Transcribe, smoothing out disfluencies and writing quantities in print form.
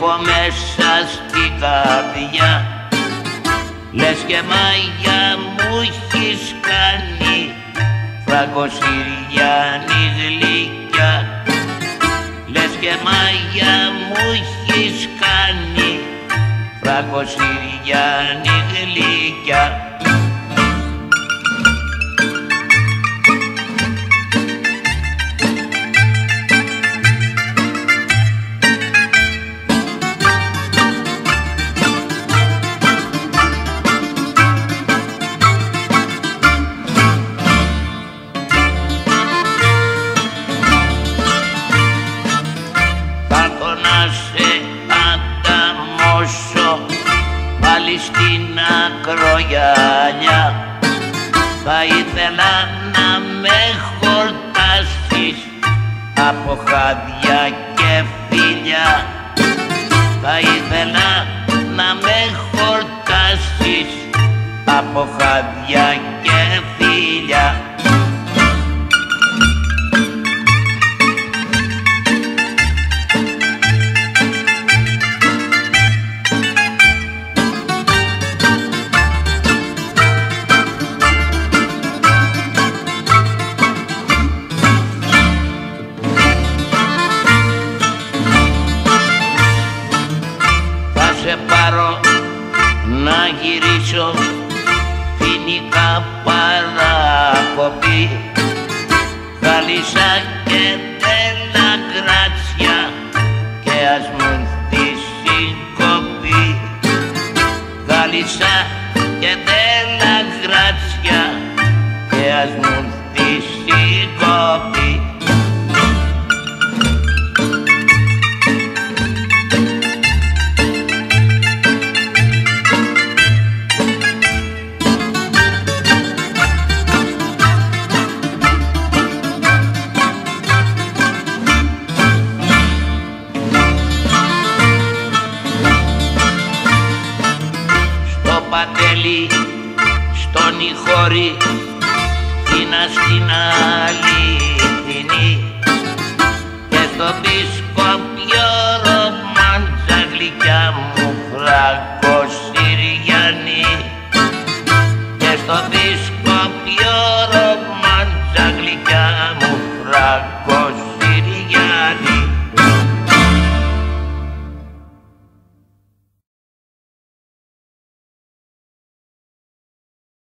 έχω μέσα στην καρδιά. Λες και μάγια μου έχεις κάνει, Φραγκοσυριάνη γλυκιά. Λες και μάγια μου έχεις κάνει, Φραγκοσυριάνη γλυκιά. Πάλι στην ακρογιαλιά θα ήθελα να με χορτάσεις από χάδια και φιλιά. Θα ήθελα να με χορτάσεις από χάδια και φιλιά. Σε πάρω να γυρίσω φοινικά παράκοπη, Γάλισσα και τέλα γράτσια και ας μου τη συγκοπή. Γάλισσα και τέλα γράτσια και ας μου τη συγκοπή. Παντέλη, στον Ιχώρη, Κίνα στην αληθινή και στο Μπισκόπιο ρομάντσα γλυκιά μου Φραγκοσυριάνη, και στο Μπισκόπιο ρομάντσα γλυκιά μου Φραγκοσυριάνη.